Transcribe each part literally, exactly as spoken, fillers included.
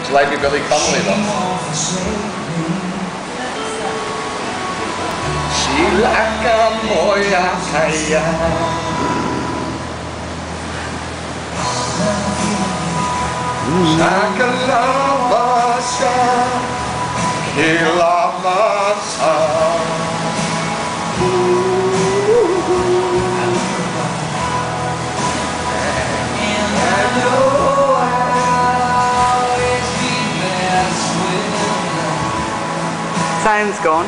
Lady Billy Connolly though. Silakan moya kaya Sakalabasa Kilamasa Sound's gone.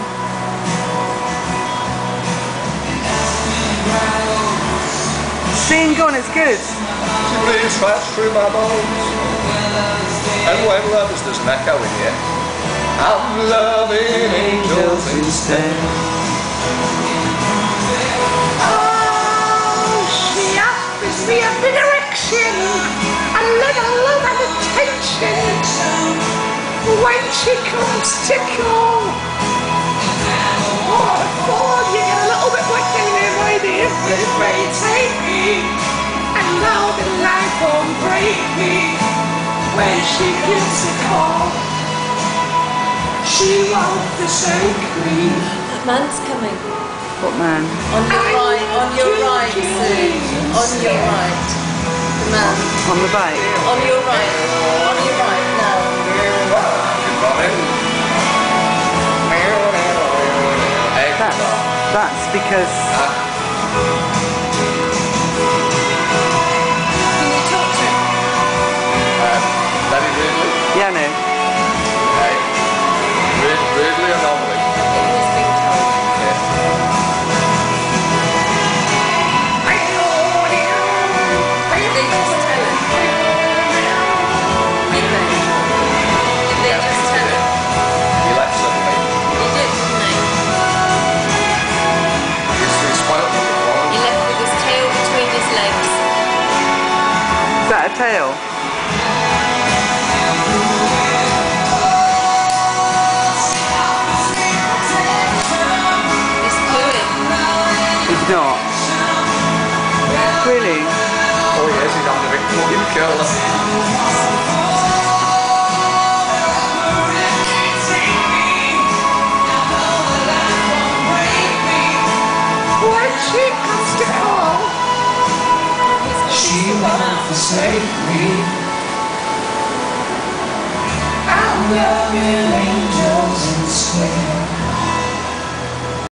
Sing gone, it's good. She bleeds fast through my bones. And when lovers there's an echo in here, I'm loving angels instead. Oh, she offers me a bit of action, a little love and attention. When she comes to call, oh, boy, you get a little bit wicked in there, my dear. May take me, and now the light won't break me. When she gives a call, she won't forsake me. That man's coming. What man? On your right, on your right, Sue. On your right. The man. On the bike? On your right. On your right now. That's, that's because... Can you talk to him? Um, very rudely. Yeah, no. Hey. Rude, rudely or normally? It was being told. Yeah. Did they just tell him? Did they? Did they just tell him? He left suddenly. He did, didn't they? He's, he's spoiled me before. He left with his tail between his legs. Is that a tail? He's pooing. It's not. Really? Oh yes, he's having a big fucking curler. When she comes to call, she won't forsake me. I'm loving angels instead.